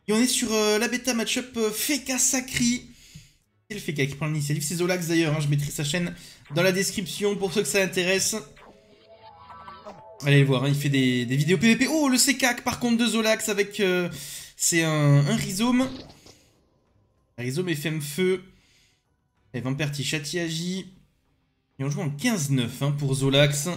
Et on est sur la bêta match-up Feka Sakri. C'est le Feka qui prend l'initiative, c'est Zolax d'ailleurs, hein, je mettrai sa chaîne dans la description pour ceux que ça intéresse. Allez le voir, hein, il fait des vidéos PVP. Oh, le CK par contre de Zolax avec... c'est un rhizome. Un rhizome FM Feu. Et Vamperti Chati Agi. Et on joue en 15-9 hein, pour Zolax.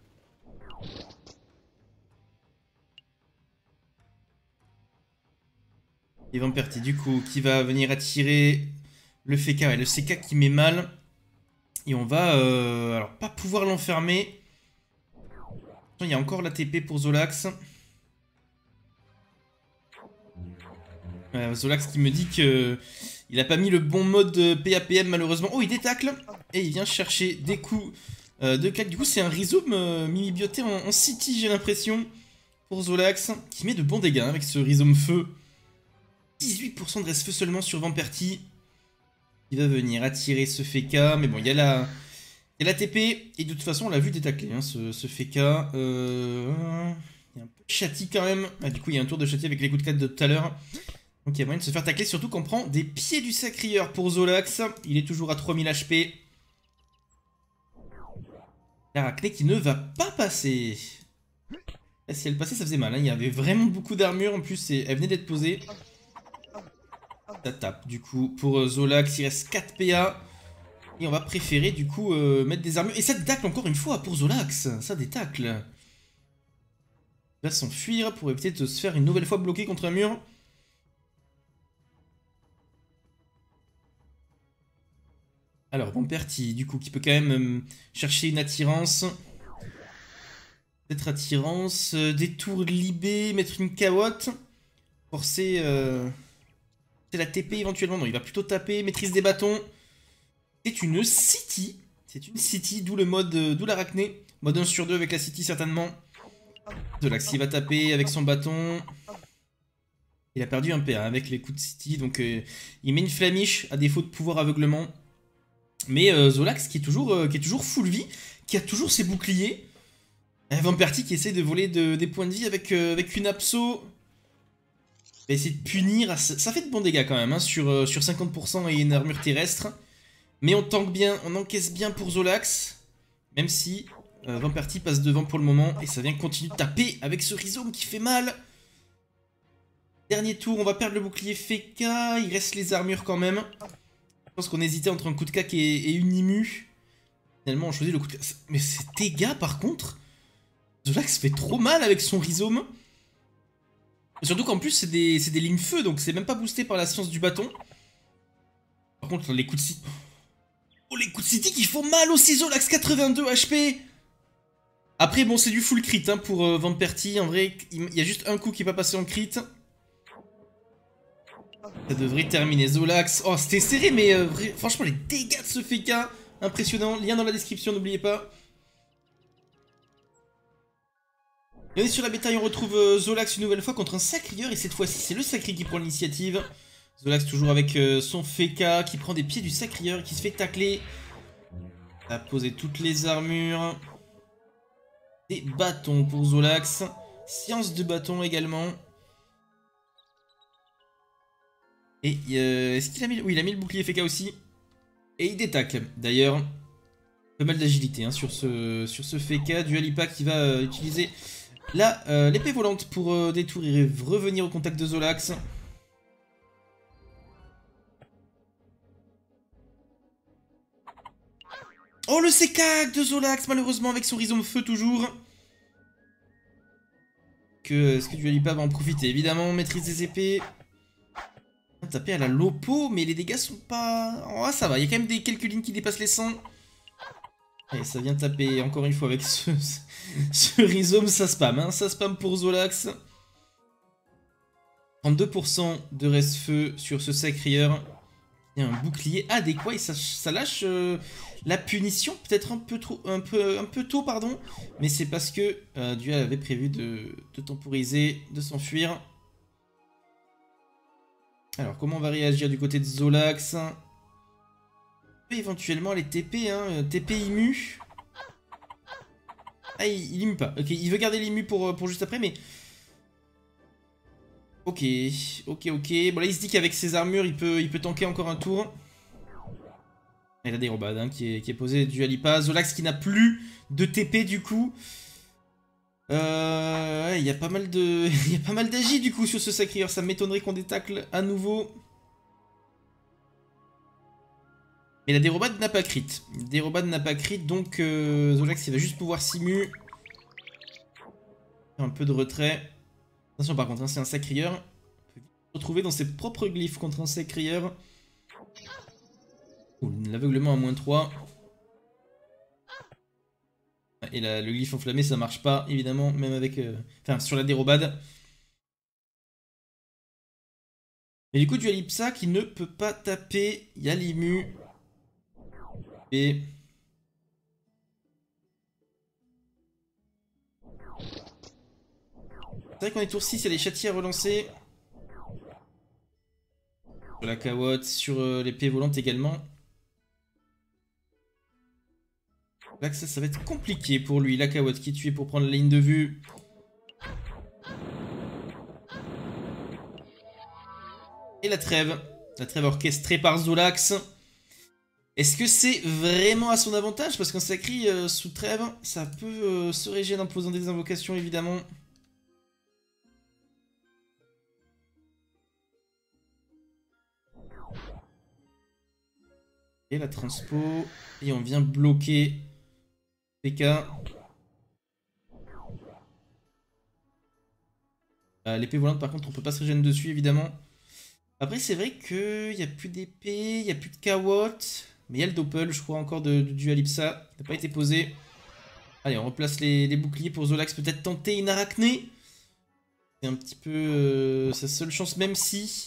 Et Vamperti du coup qui va venir attirer le FK, ouais, le CK qui met mal. Et on va alors pas pouvoir l'enfermer. Il y a encore la TP pour Zolax. Zolax qui me dit que il a pas mis le bon mode PAPM malheureusement. Oh, il détacle et il vient chercher des coups de claque. Du coup c'est un rhizome mimi-bioté en city j'ai l'impression pour Zolax qui met de bons dégâts hein, avec ce rhizome feu. 18% de reste feu seulement sur Vamperti. Il va venir attirer ce FK. Mais bon, il y a la TP. Et de toute façon, on l'a vu détacler, hein, ce FK. Il y a un peu de châti quand même. Ah, du coup, il y a un tour de châti avec les coups de 4 de tout à l'heure. Donc il y a moyen de se faire tacler. Surtout qu'on prend des pieds du sacrieur pour Zolax. Il est toujours à 3000 HP. L'Arachné qui ne va pas passer. Et si elle passait, ça faisait mal. Hein. Il y avait vraiment beaucoup d'armure. En plus, elle venait d'être posée. Ça tape du coup pour Zolax, il reste 4 PA. Et on va préférer du coup mettre des armures. Et ça détacle encore une fois pour Zolax, ça détacle. Il va s'enfuir pour éviter de se faire une nouvelle fois bloquer contre un mur. Alors Vamperti du coup qui peut quand même chercher une attirance. Peut-être attirance, détour libé, mettre une cawotte. Forcer... c'est la TP éventuellement, non il va plutôt taper, maîtrise des bâtons. C'est une city, d'où le mode, d'où l'Arachné. Mode 1 sur 2 avec la city certainement. Zolax il va taper avec son bâton. Il a perdu un PA avec les coups de city, donc il met une flamiche à défaut de pouvoir aveuglement. Mais Zolax qui est toujours full vie, qui a toujours ses boucliers. Vamperti qui essaie de voler des points de vie avec une abso. Il va essayer de punir, ça fait de bons dégâts quand même, hein, sur 50% et une armure terrestre. Mais on tank bien, on encaisse bien pour Zolax. Même si Vamperti passe devant pour le moment. Et ça vient continuer de taper avec ce rhizome qui fait mal. Dernier tour, on va perdre le bouclier Feka. Il reste les armures quand même. Je pense qu'on hésitait entre un coup de cac et une Imu. Finalement, on choisit le coup de cac. Mais ces dégâts par contre, Zolax fait trop mal avec son rhizome. Surtout qu'en plus, c'est des lignes feu. Donc c'est même pas boosté par la science du bâton. Par contre, les coups de city... Oh, les coups de city qui font mal aussi, Zolax 82 HP. Après, bon, c'est du full crit hein, pour Vamperti. En vrai, il y a juste un coup qui n'est pas passé en crit. Ça devrait terminer. Zolax. Oh, c'était serré, mais franchement, les dégâts de ce FK, impressionnant. Lien dans la description, n'oubliez pas. Et on est sur la bêta et on retrouve Zolax une nouvelle fois contre un sacrieur. Et cette fois-ci, c'est le sacri qui prend l'initiative. Zolax toujours avec son FK qui prend des pieds du sacrieur et qui se fait tacler. Il a posé toutes les armures. Des bâtons pour Zolax. Science de bâton également. Et est-ce qu'il a mis... Oui, il a mis le bouclier FK aussi. Et il détacle. D'ailleurs, pas mal d'agilité hein, sur ce FK. Du Alipa qui va utiliser l'épée volante pour détour et revenir au contact de Zolax. Oh, le CK de Zolax, malheureusement, avec son rhizome feu toujours. Est-ce que Dualipa va en profiter? Évidemment, maîtrise des épées. Taper à la lopo, mais les dégâts sont pas... Oh, ça va, il y a quand même quelques lignes qui dépassent les 100. Et ça vient taper encore une fois avec ce rhizome, ça spam. Hein, ça spam pour Zolax. 32% de reste feu sur ce sacrieur. Il y a un bouclier adéquat et ça lâche la punition peut-être un peu tôt pardon, mais c'est parce que Duel avait prévu de temporiser, de s'enfuir. Alors comment on va réagir du côté de Zolax? Éventuellement les TP, hein, TP Imu. Ah il Imu pas, ok il veut garder l'Imu pour juste après mais Ok, ok. Bon là il se dit qu'avec ses armures il peut tanker encore un tour. Et la dérobade hein, qui est posée du Alipa. Zolax qui n'a plus de TP du coup. Il y a pas mal de. Il y a pas mal d'agis du coup sur ce Sacrieur. Ça m'étonnerait qu'on détacle à nouveau. Mais la dérobade n'a pas crit. Dérobade n'a pas crit, donc Zolax il va juste pouvoir simu. Faire un peu de retrait. Attention par contre, hein, c'est un Sacrieur. On peut vite se retrouver dans ses propres glyphes contre un Sacrieur. L'aveuglement à -3. Et le glyphe enflammé ça marche pas évidemment, même avec... Enfin sur la dérobade. Et du coup du Alipsa qui ne peut pas taper. Il y a l'Imu. Et... C'est vrai qu'on est tour 6, il y a les châtiers à relancer. Sur la cawotte, sur l'épée volante également. Là que ça va être compliqué pour lui. La cawotte qui est tuée pour prendre la ligne de vue. Et la trêve. La trêve orchestrée par Zolax. Est-ce que c'est vraiment à son avantage? Parce qu'un Sacri sous trêve, ça peut se régénérer en posant des invocations évidemment. Et la transpo. Et on vient bloquer PK. L'épée volante par contre on peut pas se régénérer dessus évidemment. Après c'est vrai qu'il n'y a plus d'épée, il n'y a plus de kawotte. Mais il y a le doppel je crois encore de Dualipsa. Qui n'a pas été posé. Allez on replace les boucliers pour Zolax. Peut-être tenter une arachné. C'est un petit peu sa seule chance même si.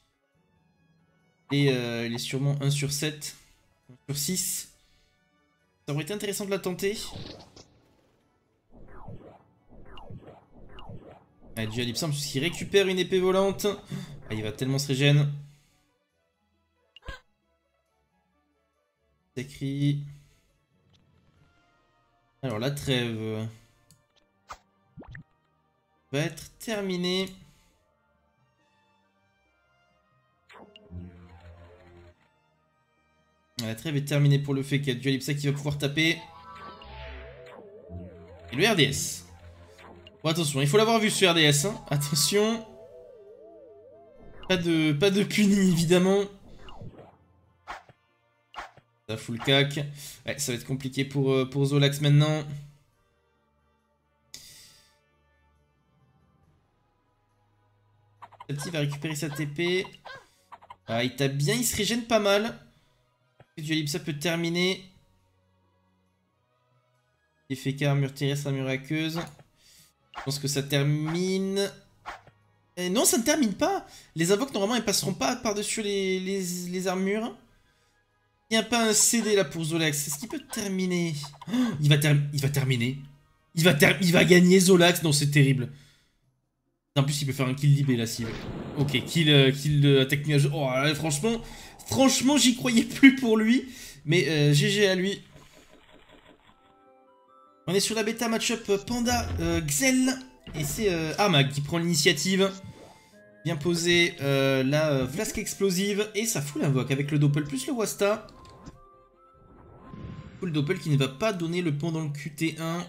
Et il est sûrement 1 sur 7. 1 sur 6. Ça aurait été intéressant de la tenter. Allez, Dualipsa en plus qui récupère une épée volante. Ah, il va tellement se régène. Sacri. Alors la trêve va être terminée. La trêve est terminée pour le fait qu'il y a Dualipsa qui va pouvoir taper. Et le RDS. Bon attention, il faut l'avoir vu ce RDS. Hein. Attention. Pas de puni évidemment. Ça fout le cac. Ouais, ça va être compliqué pour Zolax maintenant. Petit va récupérer sa TP. Ah, il tape bien, il se régène pas mal. Dualipsa peut terminer. FK, armure terrestre, armure aqueuse. Je pense que ça termine. Et non, ça ne termine pas. Les invoques, normalement, elles passeront pas par-dessus les armures. Il n'y a pas un CD là pour Zolax. Est-ce qu'il peut terminer? Oh, il va terminer. Il va gagner Zolax. Non, c'est terrible. En plus, il peut faire un kill libé là, s'il veut. Ok, kill attaque nuage. Oh, là, franchement, j'y croyais plus pour lui. Mais GG à lui. On est sur la bêta match-up Panda Xel. Et c'est Armag qui prend l'initiative. Bien posé la flasque explosive. Et ça fout l'invoque avec le Doppel plus le Wasta. Le Doppel qui ne va pas donner le pont dans le QT1.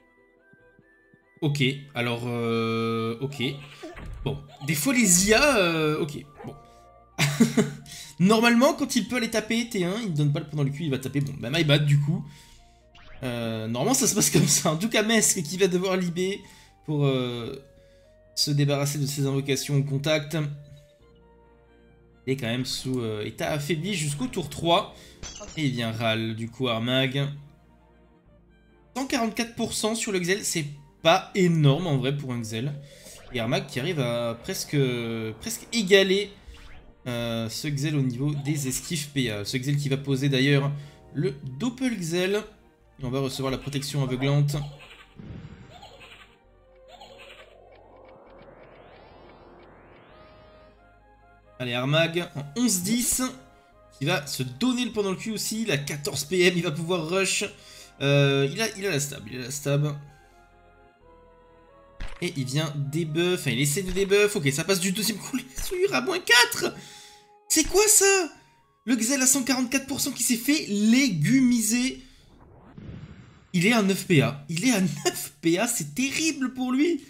Ok, alors ok. Bon, des fois les IA, ok, bon. Normalement, quand il peut aller taper T1, il ne donne pas le pont dans le cul, il va taper, bon, bah my bad du coup. Normalement ça se passe comme ça, en tout cas Mesk qui va devoir libérer pour se débarrasser de ses invocations au contact. Il est quand même sous état affaibli jusqu'au tour 3. Et il vient râle du coup Armag. 144% sur le Xel, c'est pas énorme en vrai pour un Xel. Et Armag qui arrive à presque égaler ce Xel au niveau des esquives PA. Ce Xel qui va poser d'ailleurs le Doppel Xel. Et on va recevoir la protection aveuglante. Allez, Armag en 11-10. Qui va se donner le pont dans le cul aussi. Il a 14 PM, il va pouvoir rush. Il a la stab, Et il vient debuff, enfin il essaie de debuff. Ok, ça passe du deuxième coup à -4. C'est quoi ça? Le Xel à 144% qui s'est fait légumiser. Il est à 9 PA. Il est à 9 PA, c'est terrible pour lui.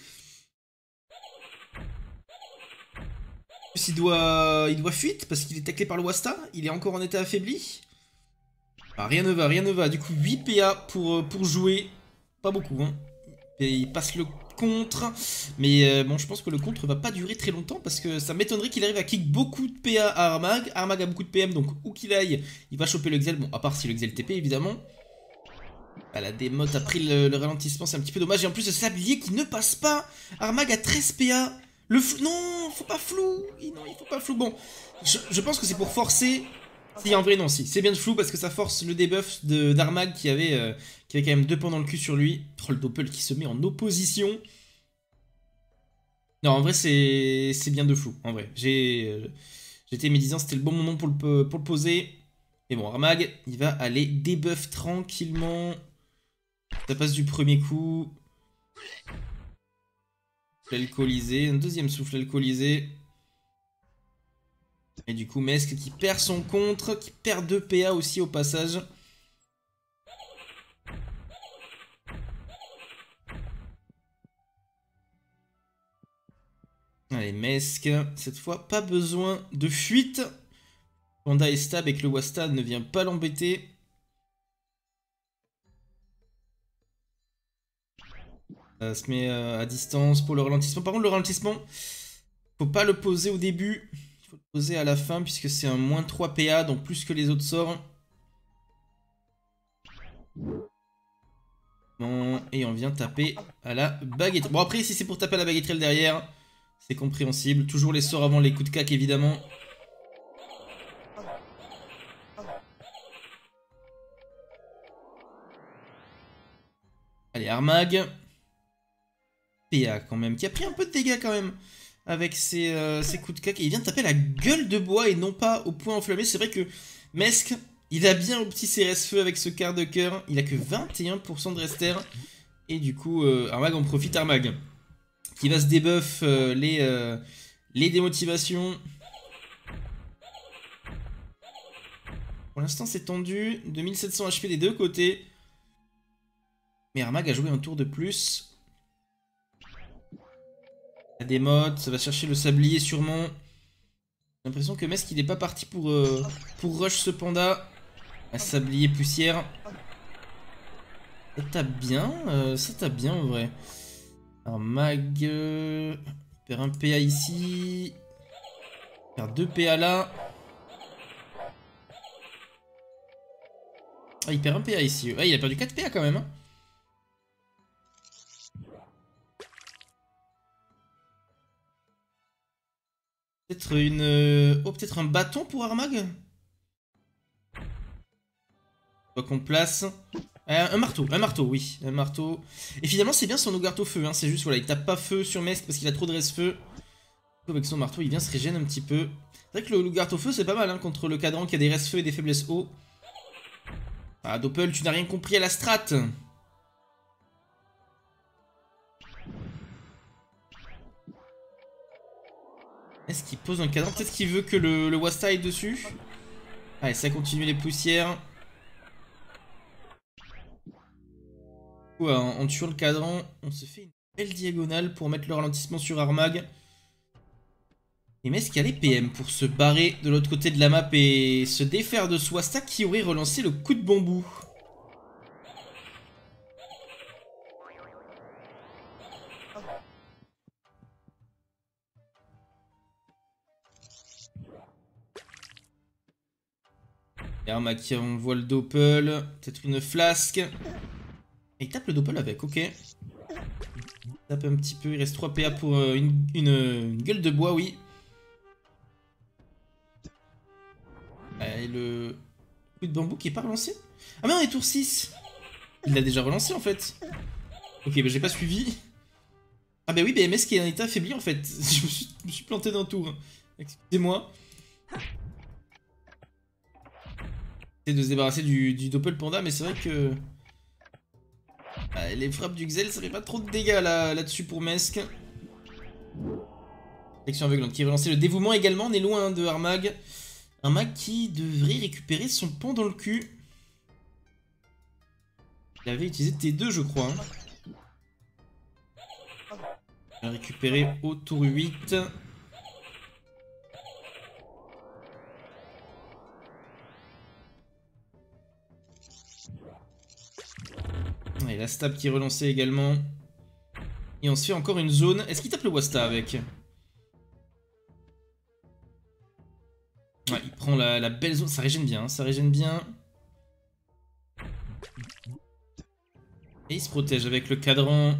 Il doit fuite parce qu'il est taclé par le Wasta. Il est encore en état affaibli. Ah, rien ne va, rien ne va. Du coup, 8 PA pour jouer. Pas beaucoup, hein. Et il passe le contre. Mais bon, je pense que le contre va pas durer très longtemps parce que ça m'étonnerait qu'il arrive à kick beaucoup de PA à Armag. Armag a beaucoup de PM, donc où qu'il aille, il va choper le Xel. Bon, à part si le Xel TP, évidemment. Ah, la démote a pris le ralentissement, c'est un petit peu dommage. Et en plus, le sablier qui ne passe pas. Armag a 13 PA. Le flou. Non, faut pas flou. Non, il faut pas flou. Bon, je pense que c'est pour forcer. Si, en vrai, non, si. C'est bien de flou parce que ça force le debuff d'Armag qui avait quand même 2 points dans le cul sur lui. Oh, le Doppel qui se met en opposition. Non, en vrai, c'est bien de flou. En vrai, j'étais médisant, c'était le bon moment pour le poser. Mais bon, Armag, il va aller debuff tranquillement. Ça passe du premier coup. Souffle alcoolisé, un deuxième souffle alcoolisé. Et du coup, Mesk qui perd son contre, qui perd 2 PA aussi au passage. Allez, Mesk, cette fois, pas besoin de fuite. Panda est stable et que le Wasta ne vient pas l'embêter. Ça se met à distance pour le ralentissement. Par contre, le ralentissement, faut pas le poser au début. Il faut le poser à la fin puisque c'est un -3 PA, donc plus que les autres sorts. Bon, et on vient taper à la baguette. Bon, après, si c'est pour taper à la baguetterelle derrière, c'est compréhensible. Toujours les sorts avant les coups de cac, évidemment. Allez, Armag. PA quand même, qui a pris un peu de dégâts quand même avec ses coups de cac. Et il vient de taper la gueule de bois et non pas au point enflammé. C'est vrai que Mesk, il a bien au petit CRS-feu avec ce quart de cœur. Il a que 21% de rester. Et du coup, Armag en profite. Armag qui va se debuff les démotivations. Pour l'instant, c'est tendu. 2700 HP des deux côtés. Mais Armag a joué un tour de plus. La démote, ça va chercher le sablier sûrement. J'ai l'impression que Mesk il est pas parti pour rush ce panda. Un sablier poussière. Ça tape bien en vrai. Alors Mag perd un PA ici. Perd 2 PA là. Ah, il perd un PA ici. Ah, il a perdu 4 PA quand même. Hein. Peut-être une... Oh, peut-être un bâton pour Armag. Faut qu'on place... un marteau, oui, un marteau. Et finalement, c'est bien son Ougarth au feu, hein. C'est juste, voilà, il tape pas feu sur Mesk parce qu'il a trop de reste-feu. Avec son marteau, il vient se régène un petit peu. C'est vrai que le Ougarth au feu, c'est pas mal, hein, contre le cadran qui a des reste-feu et des faiblesses haut. Ah, Doppel, tu n'as rien compris à la strat. Est-ce qu'il pose un cadran? Peut-être qu'il veut que le Wasta aille dessus. Allez, ça continue les poussières. En tuant le cadran, on se fait une belle diagonale pour mettre le ralentissement sur Armag. Et Mesk a les PM pour se barrer de l'autre côté de la map et se défaire de ce Wasta qui aurait relancé le coup de bambou. Et Armag qui envoie le Doppel, peut-être une flasque. Et il tape le Doppel avec, ok. Il tape un petit peu, il reste 3 PA pour une gueule de bois, oui. Et le coup de bambou qui est pas relancé. Ah mais on est tour 6. Il l'a déjà relancé en fait. Ok, bah j'ai pas suivi. Ah bah oui, BMS qui est en état affaibli en fait. Je me suis planté d'un tour. Excusez-moi. Essayer de se débarrasser du Doppel Panda, mais c'est vrai que... Ah, les frappes du Xel, ça fait pas trop de dégâts là-dessus pour Mesk. Protection aveuglante qui relancer le dévouement également. On est loin de Armag. Armag qui devrait récupérer son pont dans le cul. Il avait utilisé T2 je crois. Il a récupéré au tour 8. Et la stab qui est relancée également. Et on se fait encore une zone. Est-ce qu'il tape le Wasta avec? Ouais, il prend la belle zone. Ça régène bien, hein, ça régène bien. Et il se protège avec le cadran.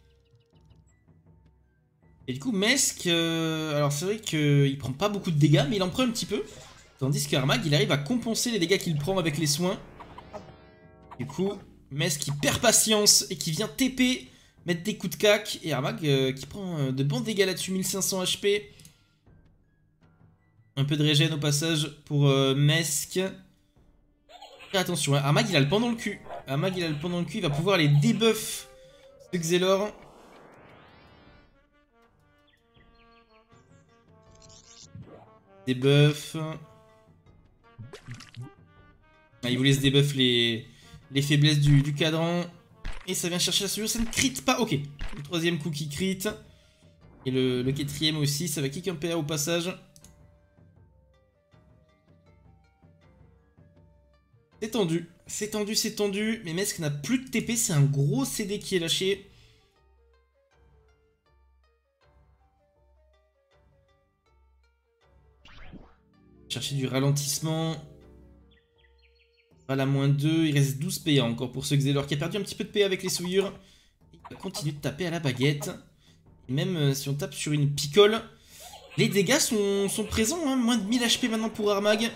Et du coup, Mesk, alors c'est vrai qu'il prend pas beaucoup de dégâts, mais il en prend un petit peu. Tandis qu'Armag, il arrive à compenser les dégâts qu'il prend avec les soins. Du coup, Mesk qui perd patience et qui vient TP, mettre des coups de cac. Et Armag qui prend de bons dégâts là-dessus, 1500 HP. Un peu de régène au passage pour Mesk. Et attention, hein, Armag il a le pan dans le cul. Armag il a le pan dans le cul, il va pouvoir les debuff ce Xelor. Debuff. Ah, il vous laisse debuff les faiblesses du cadran. Et ça vient chercher la solution, ça ne crit pas. Ok, le troisième coup qui crit. Et le quatrième aussi, ça va kick un PA au passage. C'est tendu, c'est tendu, c'est tendu. Mais Mesk n'a plus de TP, c'est un gros CD qui est lâché. Chercher du ralentissement. Voilà, moins 2, il reste 12 PA encore pour ce Xelor qui a perdu un petit peu de PA avec les souillures. Il va continuer de taper à la baguette. Et même si on tape sur une picole, les dégâts sont présents, hein. Moins de 1000 HP maintenant pour Armag.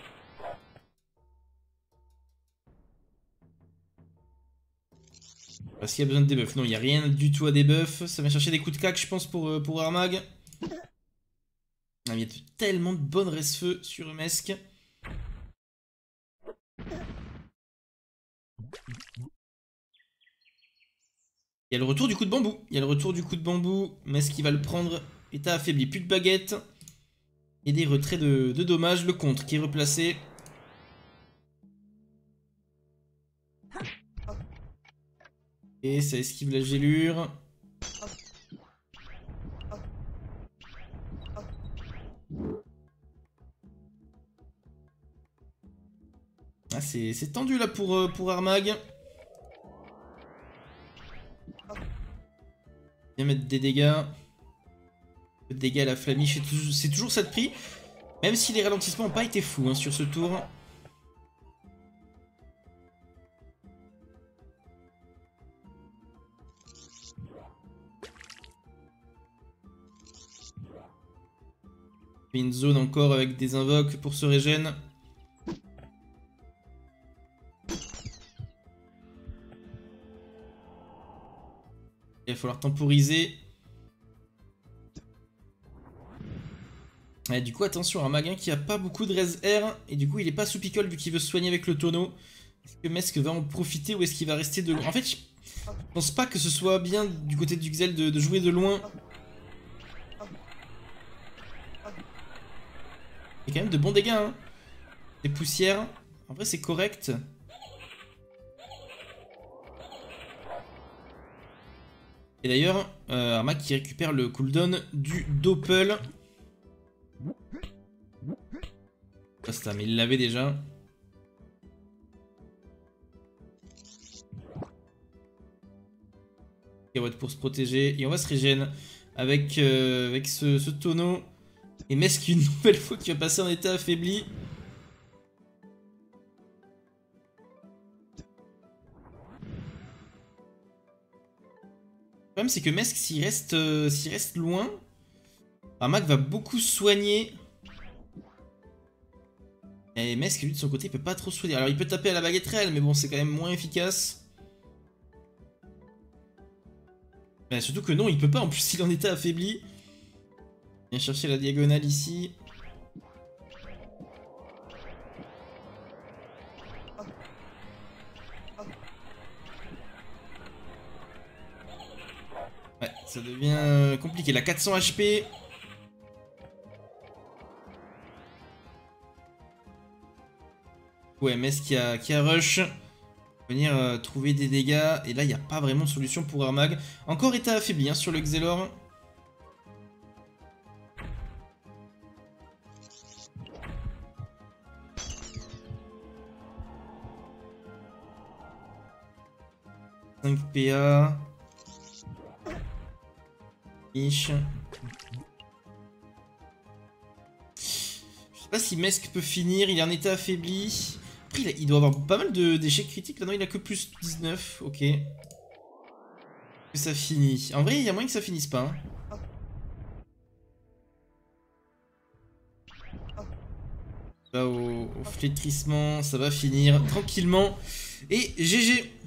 Est-ce qu'il y a besoin de debuff? Non, il n'y a rien du tout à debuff. Ça va chercher des coups de cac, je pense, pour Armag. Ah, il y a tellement de bonnes res-feu sur Mesk. Il y a le retour du coup de bambou. Il y a le retour du coup de bambou. Mesk qui va le prendre. État affaibli. Plus de baguette. Et des retraits de dommages. Le contre qui est replacé. Et ça esquive la gélure. Ah, c'est tendu là pour Armag. Bien mettre des dégâts. Des dégâts à la flamiche, c'est toujours ça de prix. Même si les ralentissements n'ont pas été fous hein, sur ce tour. Une zone encore avec des invoques pour se régène. Il va falloir temporiser. Et du coup, attention, un Maguin qui a pas beaucoup de res R. Et du coup, il est pas sous picole vu qu'il veut se soigner avec le tonneau. Est-ce que Mesk va en profiter ou est-ce qu'il va rester de loin? En fait, je pense pas que ce soit bien du côté du Xel de jouer de loin. Il y a quand même de bons dégâts. Hein. Des poussières. En vrai, c'est correct. Et d'ailleurs, Armag qui récupère le cooldown du Doppel. Basta, mais il l'avait déjà. Kawatt pour se protéger. Et on va se régène avec, avec ce tonneau. Et Mesk une nouvelle fois qui va passer en état affaibli. Le problème c'est que Mesk s'il reste loin, Armag va beaucoup soigner. Et Mesk lui de son côté il peut pas trop soigner. Alors il peut taper à la baguette réelle mais bon c'est quand même moins efficace. Mais surtout que non il peut pas en plus il est en état affaibli. Viens chercher la diagonale ici. Ça devient compliqué. La 400 HP. Ouais, MS qui a rush. Venir trouver des dégâts. Et là, il n'y a pas vraiment de solution pour Armag. Encore état affaibli hein, sur le Xelor. « 5 PA. Niche. Je sais pas si Mesk peut finir, il est en état affaibli. Après, il doit avoir pas mal d'échecs critiques. Là, non, il a que plus 19. Ok. Que ça finit. En vrai, il y a moyen que ça finisse pas. Hein. Là, au flétrissement, ça va finir tranquillement. Et GG.